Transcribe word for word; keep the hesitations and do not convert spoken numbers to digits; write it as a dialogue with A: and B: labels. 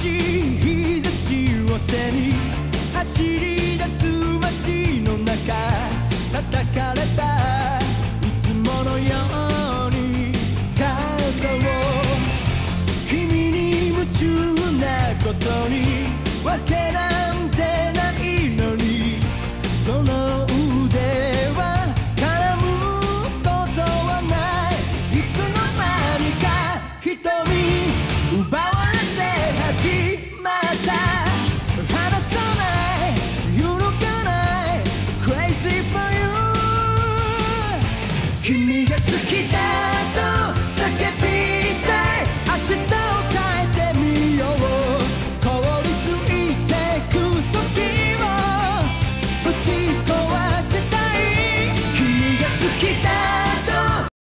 A: しい日差しを背に走り出す街の中叩かれたいつものように角を君に夢中なことにわけなんてないのにその腕は絡むことはないいつの間にか瞳奪われて始まった離さない揺るがない Crazy for you 君が好きだと叫びたい明日を変えてみよう凍りついてく時をぶち壊したい君が好きだ